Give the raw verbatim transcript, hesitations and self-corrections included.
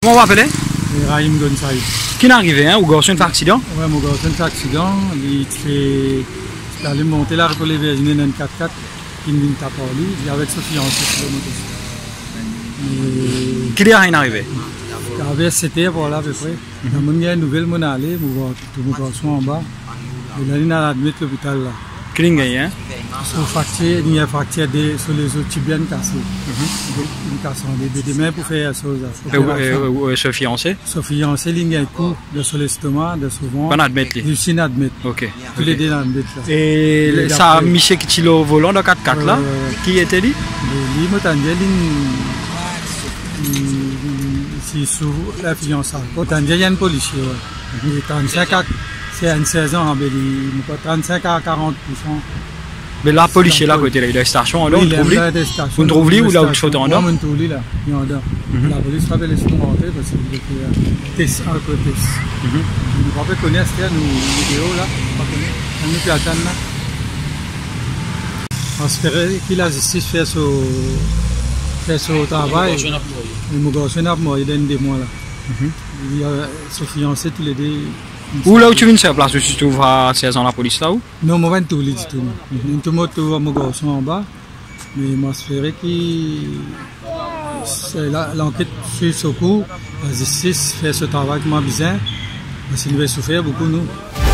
Comment vous appelez? Rahim Gonsaï. Qui est arrivé, hein, au garçon de accident? Oui, mon garçon de accident, il est allé monter là pour les Virginie dans quatre quatre, il vient de Tapoli, il avec sa fiancée sur le motocyclette. Qui est arrivé? Avec c'était voilà à peu près. Dans il y a une nouvelle mon allée, mon garçon en bas. Et là, il a admis l'hôpital là. Qui est gagné, hein? Sur fracture, il y a fracture sur les os tibiens cassés. Une casse des mains pour faire ça. Et ce fiancé? Ce fiancé, il y a un coup de sur l'estomac, de souvent. Pas admettre. Il s'y admet. Ok. Tous les deux admettent là. Et ça a Michel qui est au volant de quatre quatre là? Qui était lui? Lui, moi, c'est sous la fiancée. Autant il y a un policier. Il est trente-cinq à c'est une saison, il est trente-cinq à quarante pour cent. Mais la police est là, côté là, il y a une station, là, on trouve lui. On trouve lui ou là où il faut en dehors? On trouve lui là, il est en dehors. La police rappelle les monter parce qu'il était test, un peu test. On peut connaître nos vidéos là, on peut attendre là. On espère que la justice fait son travail. Le garçon n'a pas mort, il y a des mois là. Il y a son fiancé tous les deux. Où là où tu viens de faire place, tu trouves à seize ans la police là où? Non, moi je ne trouve pas. Tout le monde trouve mon garçon en bas. Mais moi j'espère que l'enquête suit ce cours. La justice fait ce travail comme bien. Parce qu'il va souffrir beaucoup nous.